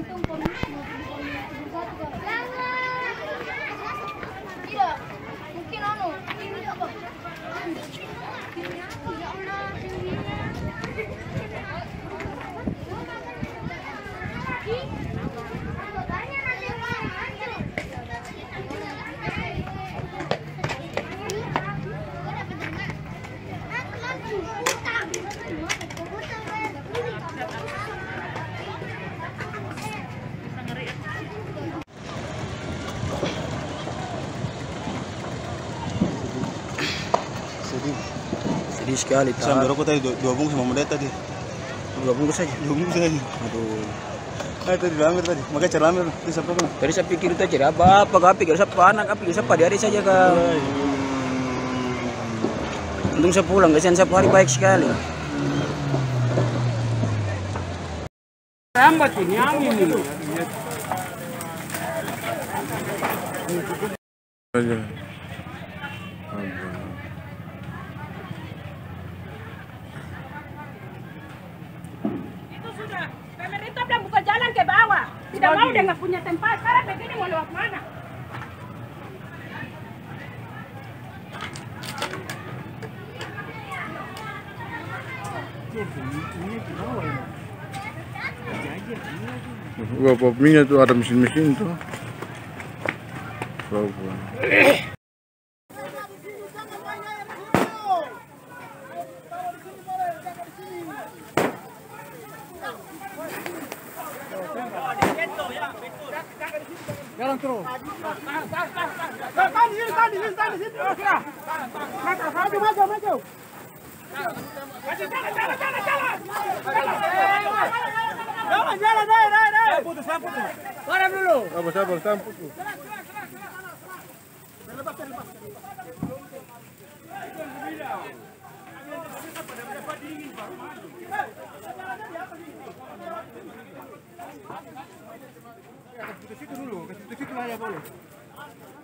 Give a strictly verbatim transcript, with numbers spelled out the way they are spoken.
Tidak, mungkin anu. Ini apa? Sedih. Sedih sekali. Saya ambil rokok tadi dua, dua bungkus sama muda tadi. Dua bungkus saja. Dua bungkus saja. Aduh. Ah tadi diambil tadi. Makanya cara ambil itu siapa kan? Tadi saya pikir itu aja apa apa kau pikir siapa anak kau pikir siapa dari saja kau. Untung saya pulang kasihan satu hari baik sekali. Lambat ini angin ini. Aja. Itu sudah pemerintah bilang buka jalan ke bawah. Tidak mau dia nggak punya tempat. Sekarang begini mau lewat mana? Gua popminya tuh ada mesin-mesin tuh. Wow. Jalan terus. Tahan di sini, tahan di sini, tahan di sini. Maju, maju, maju. Maju, jalan, jalan, jalan, jalan. Jalan, jalan, deh, deh, deh. Putus, putus. Padam dulu. Sabar, sabar, samput tuh. Kasih situ dulu, kasih situ aja boleh.